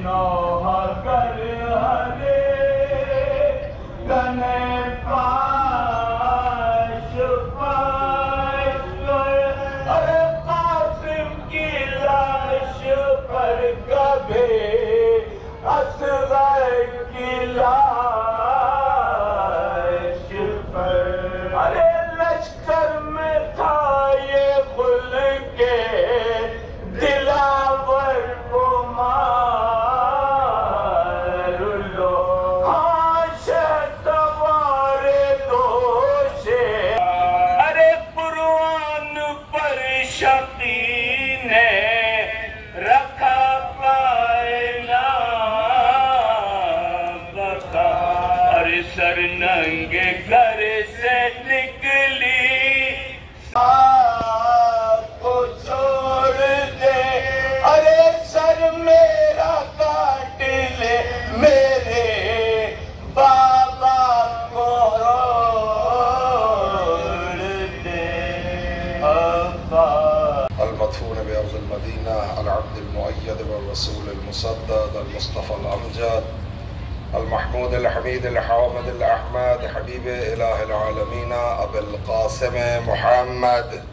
المحمود الحميد الحامد الأحمد حبيب إله العالمين أبي القاسم محمد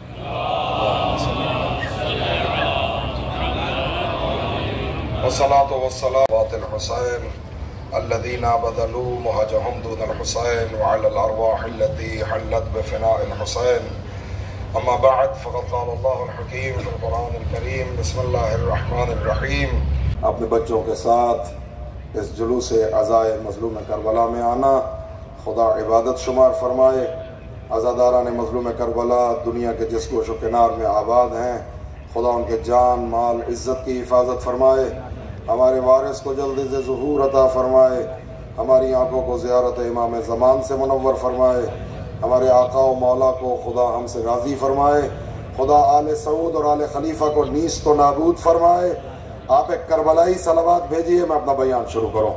والصلاة والسلام على الحسين الذين بذلوا مهجهم دون الحسين وعلى الأرواح التي حلت بفناء الحسين. أما بعد فقد قال الله الحكيم في القرآن الكريم بسم الله الرحمن الرحيم. अपने बच्चों के साथ इस जुलूस अज़ाए मज़लूम करबला में आना खुदा इबादत शुमार फरमाए। अज़ादारान मज़लूम करबला दुनिया के जिस गोशो किनार में आबाद हैं खुदा उनके जान माल इज़्ज़त की हिफाजत फरमाए। हमारे वारिस को जल्दी से ज़ुहूर अता फरमाए। हमारी आँखों को ज़ियारत इमाम ज़मान से मुनव्वर फरमाए। हमारे आका व मौला को खुदा हमसे राज़ी फरमाए। खुदा आले सऊद और आले खलीफा को नीस तो नाबूद फरमाए। आप एक करबलाई सलावत भेजिए, मैं अपना बयान शुरू करूं।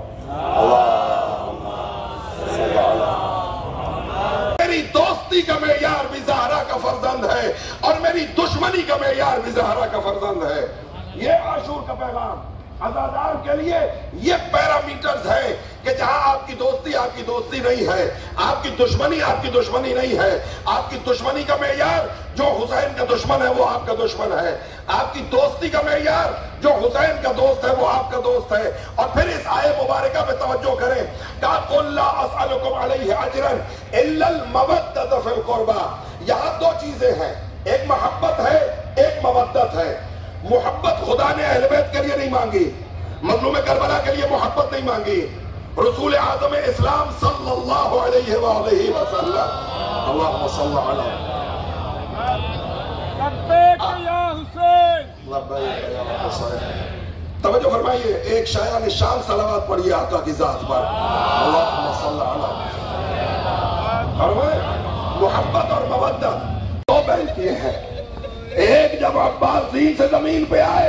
मेरी दोस्ती का मेयार भी ज़हरा का फर्जंद है और मेरी दुश्मनी का मेयार भी ज़हरा का फर्जंद है। ये आशूर का पैगाम अज़ादार के लिए ये पैरामीटर्स है कि जहां आपकी दोस्ती नहीं है, आपकी दुश्मनी नहीं है। आपकी दुश्मनी का मेयार जो हुसैन का दुश्मन है वो आपका दुश्मन है। आपकी दोस्ती का मेयार जो हुसैन का दोस्त है वो आपका दोस्त है। और फिर इस आये मुबारका पे तवज्जो करें, ला अस्अलुकुम अलैहि अजरन इल्लल मवद्दत फिल कुर्बा। यहाँ दो चीजें हैं, एक मोहब्बत है, एक मवद्दत है। मोहब्बत खुदा ने अहले बैत के लिए नहीं मांगी, मज़लूम करबला के लिए मोहब्बत नहीं मांगी। रसूल आज़म इस्लाम सल्लल्लाहु अलैहि वसल्लम अल्लाहुम्मा सल्ली अला लब्बैक या हुसैन लब्बैक या हुसैन। तवज्जो फरमाइए, एक शायान शान सलावत पढ़िए आका की जात पर। अल्लाहुम्मा सल्ली अला। मोहब्बत और मवद्दत दो बैल किए हैं। एक जब अब्बास दीन से जमीन पे आए,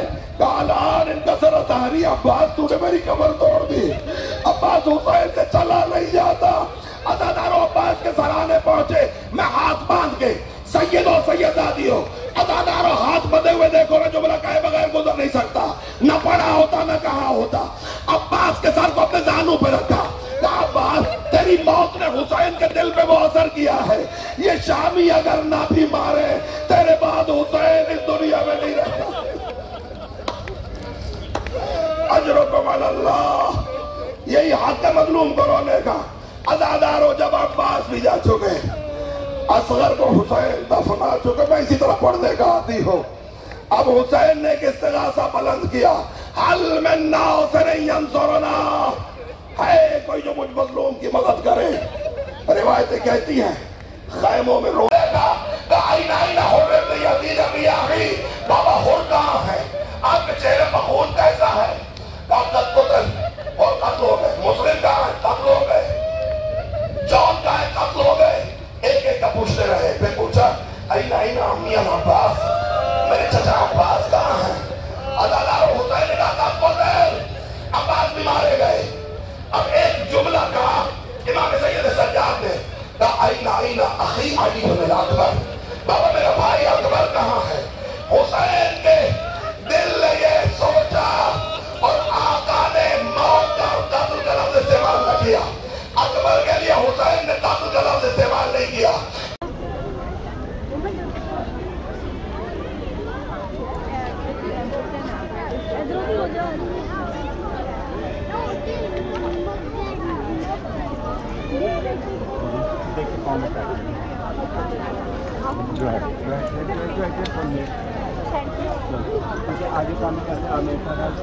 अब्बास तूने मेरी कमर तोड़ दी। अब्बास हुसैन से चला नहीं जाता। अज़ादारों अब्बास के सराहने पहुंचे, मैं हाथ बांध के सैयदों सैयदादियों अज़ादारों हाथ बंधे हुए देखो ना, जुमला कहे बगैर गुजर नहीं सकता। न पढ़ा होता न कहा होता। अब्बास के सर को अपने जानू पे रखा। अब्बास तेरी मौत ने हुसैन के दिल पे वो असर किया है। ये शामी अगर ना भी मारे तेरे बाद हुसैन इस दुनिया में नहीं रहता। अजरुकुम अल्लाह। यही हक है मजलूम को रोने का। अज़ादारों जब अब्बास भी जा चुके, असगर को हुसैन दफना चुके, मैं इसी तरह पढ़ने का आदी हूँ। अब हुसैन ने एक इस्तिगासा बुलंद किया, हल मिन नासिरिन यंसुरना, है कोई जो मुझ मजलूम की मदद करे। रिवायतें कहती हैं खैमों में रोएगा, बाबा हुर कहाँ है, आपके चेहरे पर खून कैसा है, और कत्ल हो गए। मुस्लिम कहाँ है, कत्ल हो गए। जॉन कहाँ है, कत्ल हो गए। एक एक का पूछते रहे। फिर पूछा आईना अम्मी अब्बास, मेरे चचा अब्बास कहाँ है। अज़ादारों हुसैन ने कहा अब्बास भी मारे गए। अब एक जुमला कहा इमाम सैयद सज्जाद ने, कहा आईना अखी अली बिन अकबर, बाबा मेरा भाई अकबर कहाँ है। हुसैन के दिल ने ये सोचा और आका ने आगे काम करते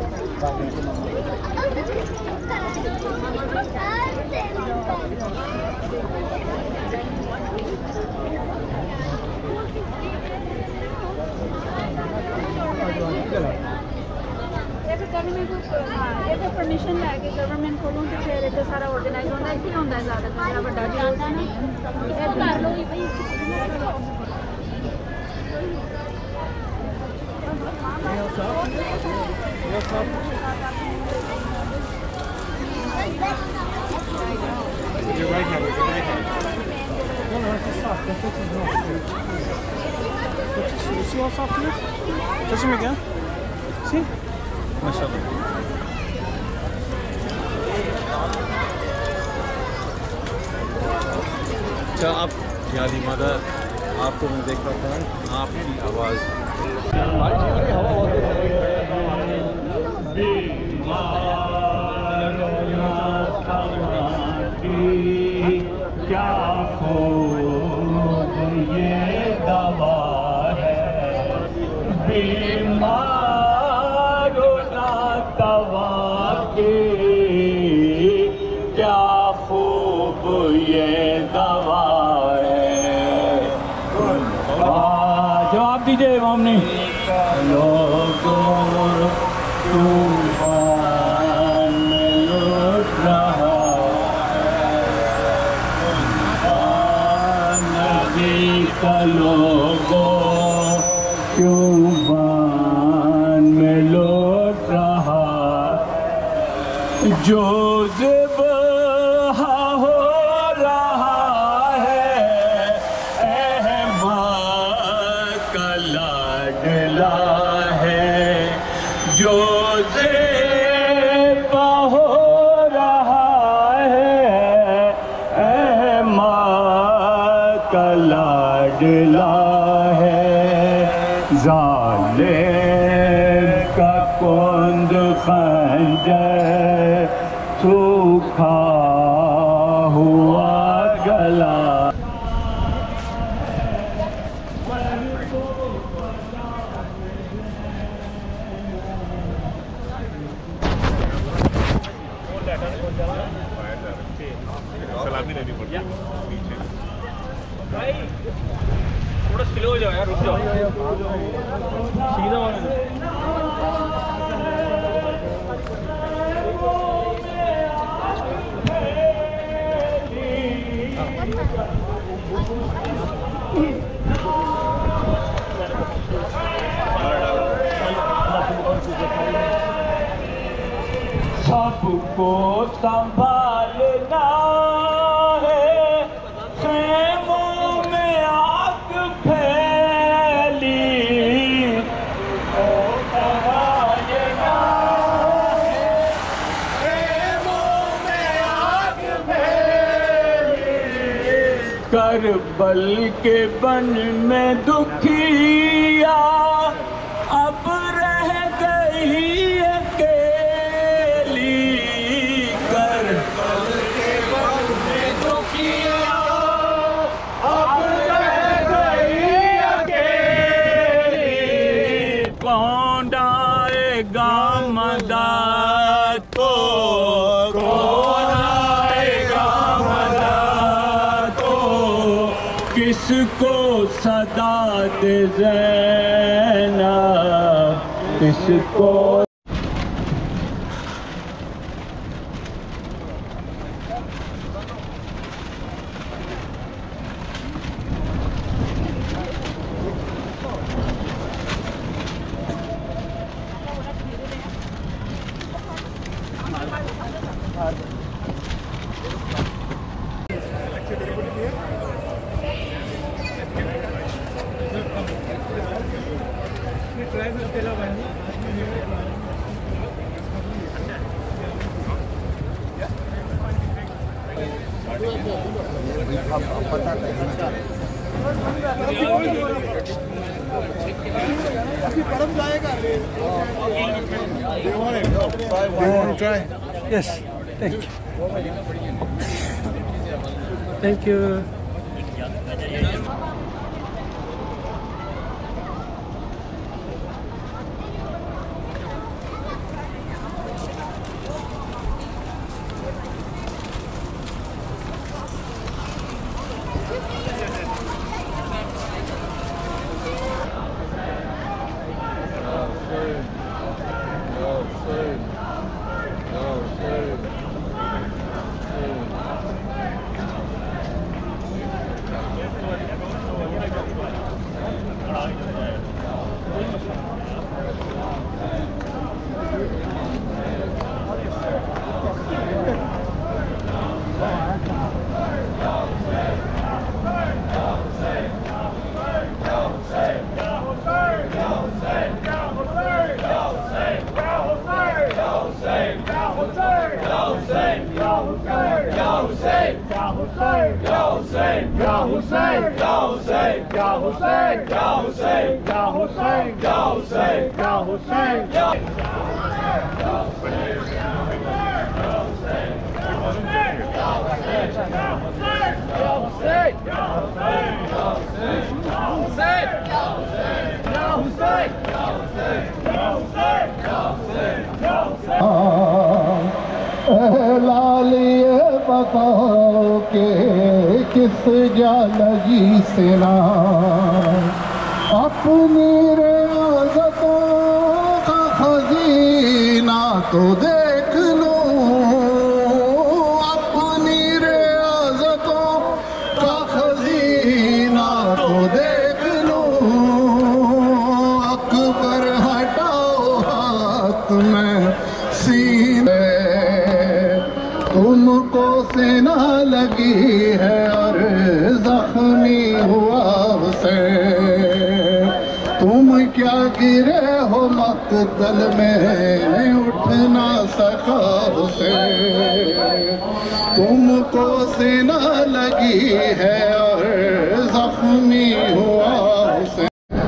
परमिशन लैके गवर्नमेंट को फिर इतना सारा ऑर्गेनाइज होता इतनी होता है ज़्यादातर बड़ा जो होता है ना कर लो अच्छा आप यानी मदर आपको मैं देख रहा था आपकी आवाज़ क्या खूब ये दवा है बीमार ना दवा की क्या खूब ये दवा है। जवाब दीजिए इमाम ने लोगों तूफान में लुट रहा लोगों क्यों बान में लौट रहा जो ज़िबहा हो रहा है अहमद का लाडला है जो ज़िबहा हो रहा है अहमद का लाडला है ज़ालिम का कुंद खंजर सूखा हुआ गला सलामी लेनी पड़ती है भाई थोड़ा स्लो हो जाओ यार रुक जाओ सीधा सबको संभालना है खेमों में आग फैली संभालना है खेमों में आग फैली करबल के बन में दुखिया अब रह गई किसको सदा दे ज़ैनब किसको Yes, thank you. Thank you. लालिए बताओ के किस जा लगी सिना अपनी रियाजतों का खजीना तो देख लो, अपनी रियाजतों का खजीना तो देख लो। अकबर हटाओ हाथ में सीने, तुमको सेना लगी है और जख्मी हुआ उसे, तुम क्या गिरे हो मकतल में उठ ना सका उसे, तुमको सेना लगी है और जख्मी हुआ उसे।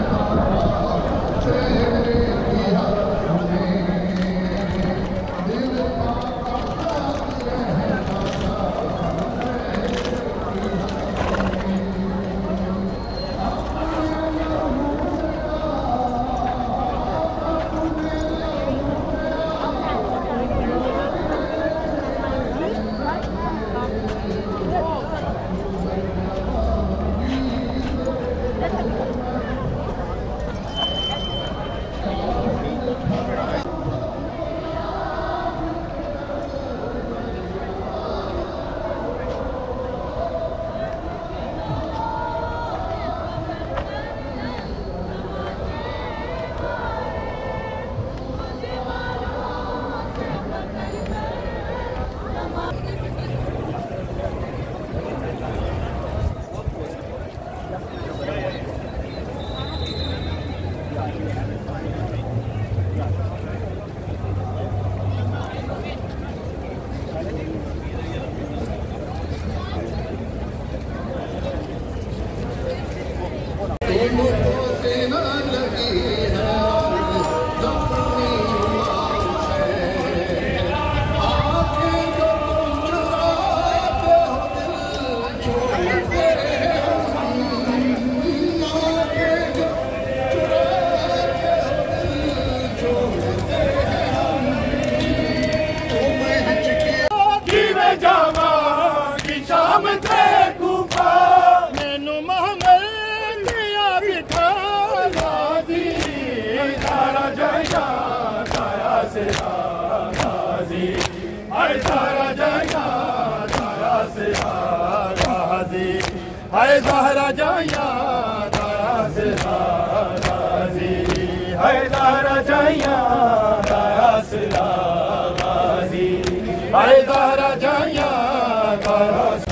हाय ज़हरा जाया तारा से राज़ी, हाय ज़हरा जाया तारा से राज़ी, हाय ज़हरा जाया तारा से।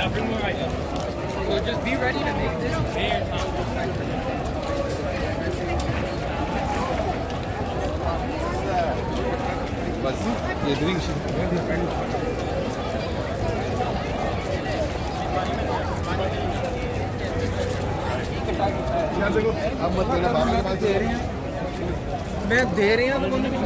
बस ये ड्रिंक अब मत लेना, बाबा के पास दे रहे हैं, मैं दे रही हूँ।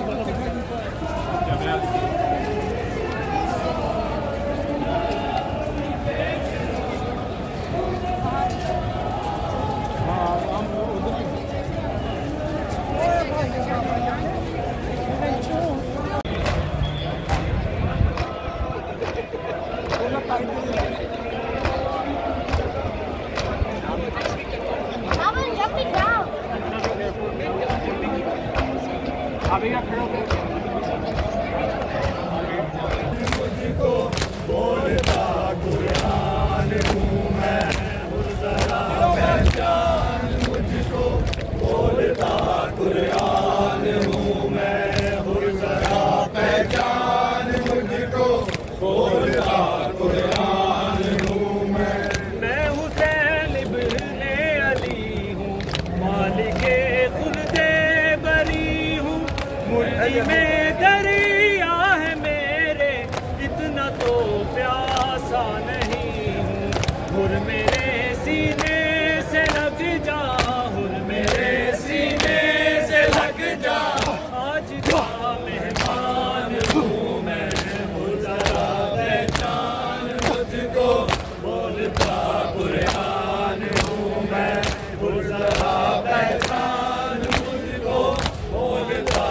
में दरिया है मेरे, इतना तो प्यासा नहीं हूँ। हुर मेरे सीने से लग जा, हुर मेरे सीने से लग जा, आज का मेहमान हूँ मैं, हुर जरा पहचान मुझको, बोलता कुरान हूँ मैं, हुर जरा पहचान मुझको, बोलता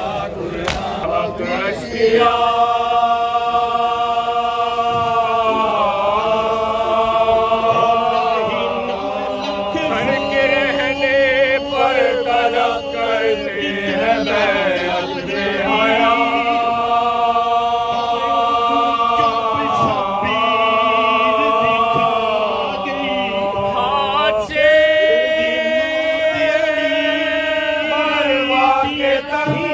के रहने पर तलब करते हैं आया हाथ से मरवा के तभी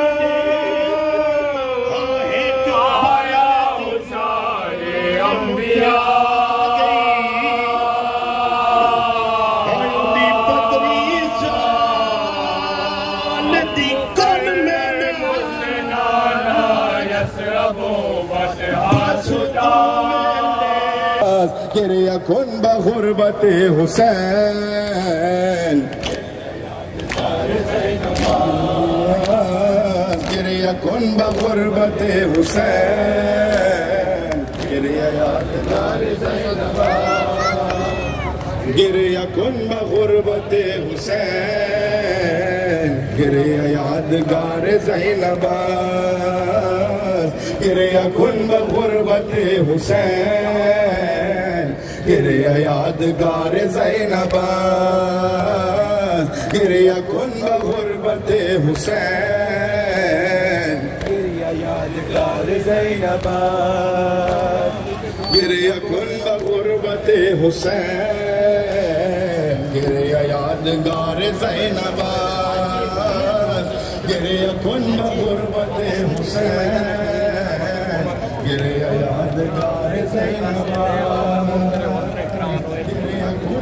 गिरिया कुन बगुरबत हुसैन, गिरिया कुन बगुरबत हुसैन, गिरिया यादगार ज़ैनबाद, गिरिया कुन बगुरबत हुसैन, गिरिया यादगार ज़ैनबाद, गिरिया कुन बगुरबत हुसैन, गिरिया यादगार ज़ैनबाद, गिरिया कुन बगुरबत हुसैन, गिरिया यादगार ज़ैनबाद, गिरिया कुन बगुरबत हुसैन, गिरिया यादगार ज़ैनबाद, गिरिया कुन बगुरबत हुसैन, गिरिया यादगार ज़ैनबाद, गिरिया कुन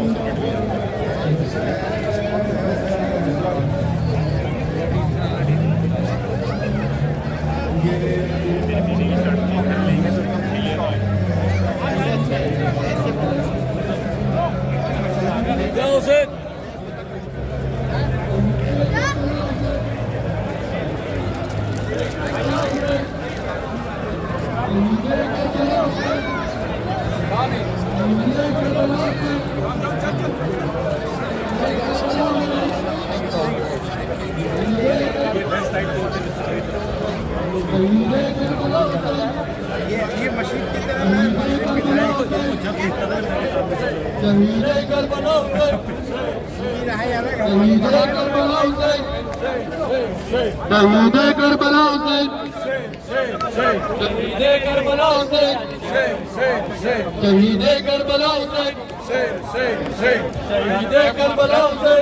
ये मशीन की तरह शहीद करबला हुसैन, शहीद करबला हुसैन, शहीद करबला हुसैन, शहीद करबला हुसैन, शहीद करबला हुसैन, शहीद करबला हुसैन,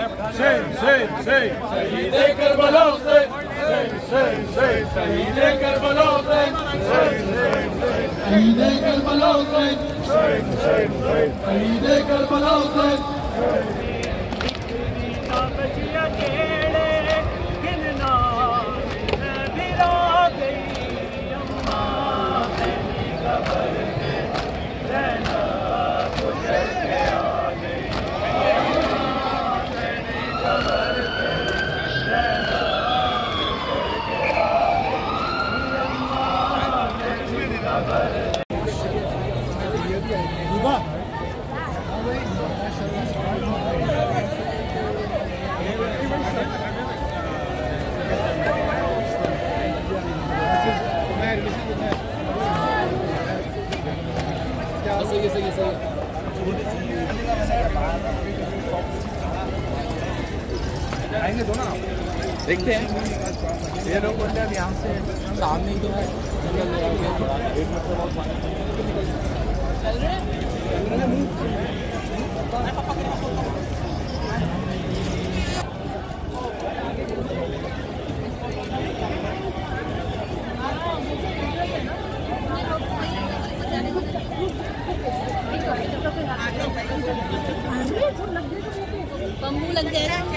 शहीद करबला हुसैन, शहीद करबला हुसैन, शहीद करबला हुसैन, हुसैन, शहीद करबला हुसैन। देखते हैं ये लोग बोलते हैं अब यहाँ से सामने ही तो है जंगल ले आओगे थोड़ा 1 मिनट से बहुत चल रहे बम्बू लग जाएगा।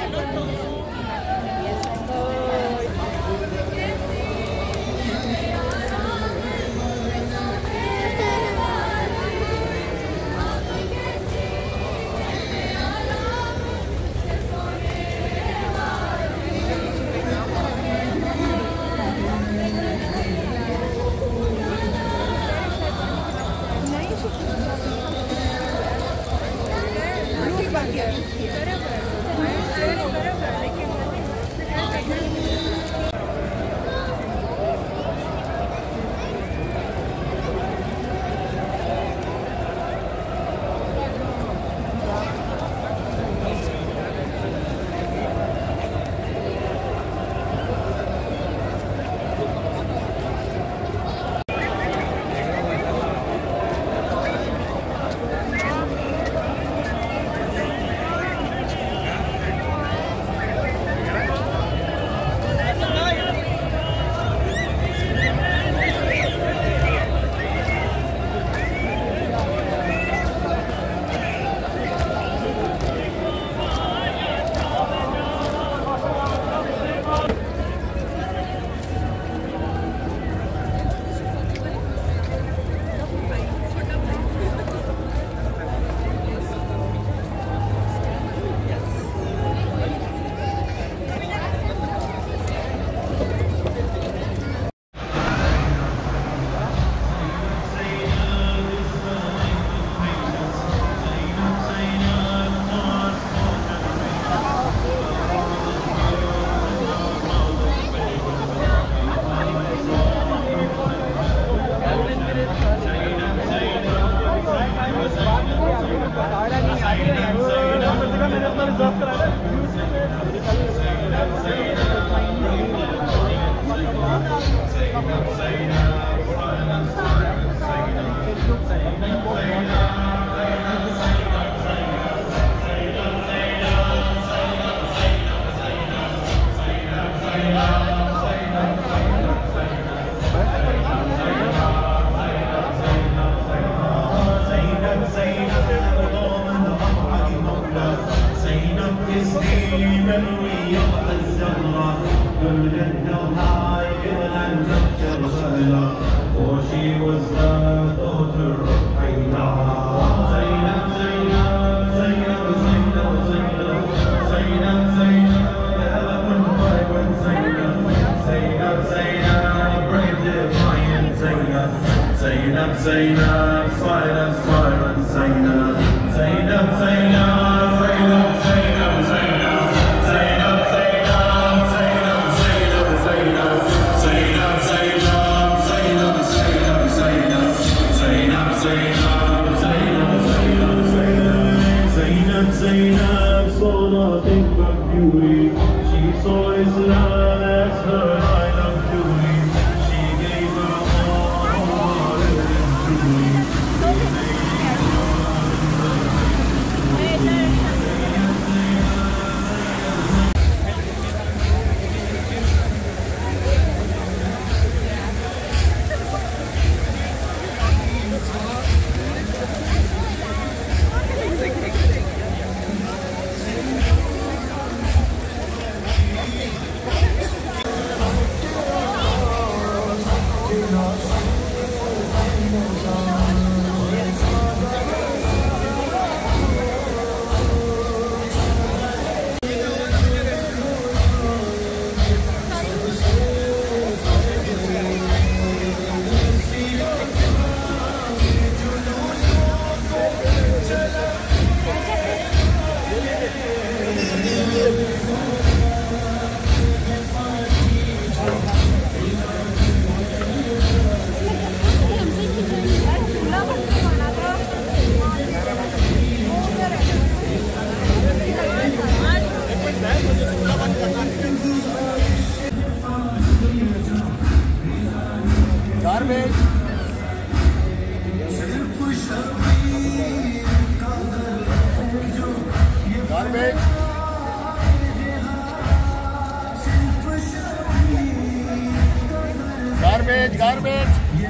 Garbage.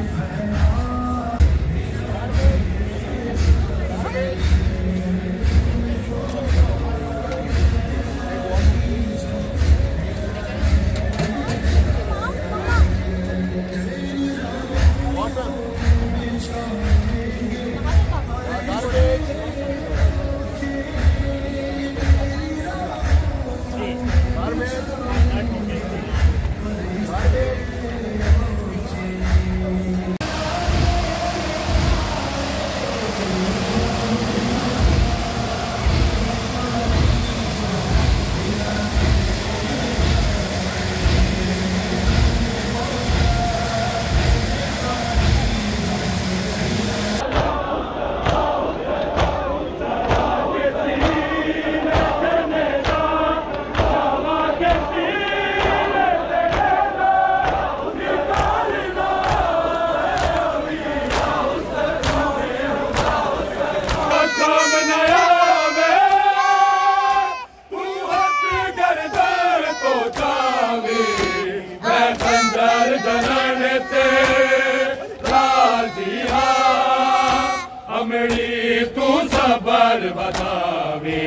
तू सबर बतावे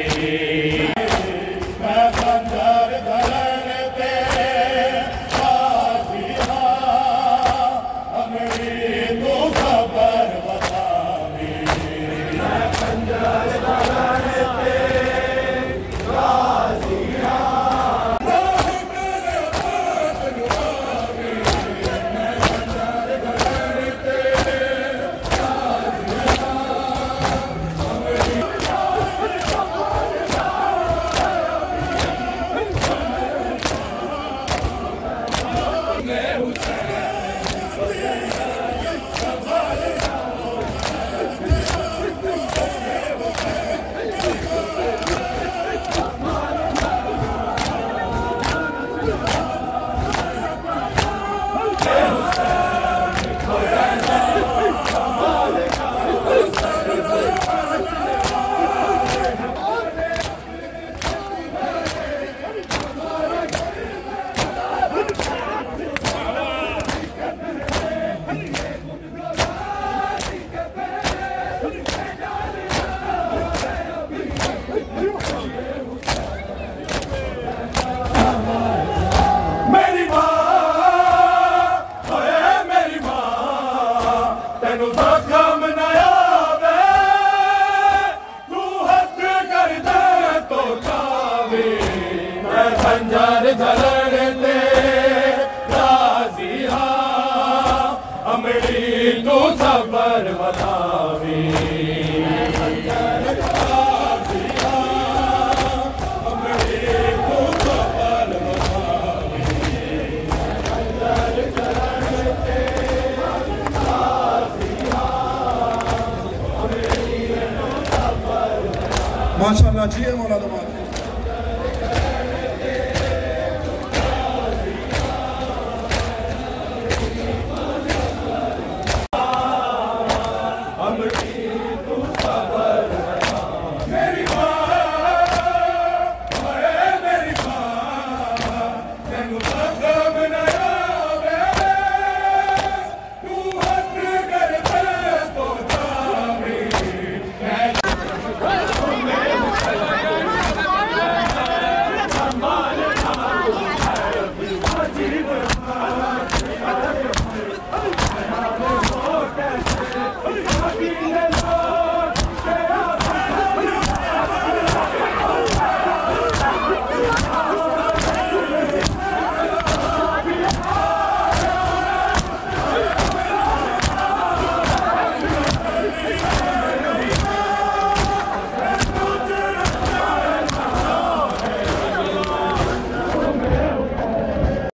मैं खंजर धरण ते राजिया अमरी तू सबर बतावे मैं खंजर धरण ते राजिया खंजर धरण ते राजिया अमरी तू सबर बतावे राजिया अमरी तू सबर बतावे खंजर धरण ते राजिया अमरी तू सबर माशाअल्लाह जी मौलाना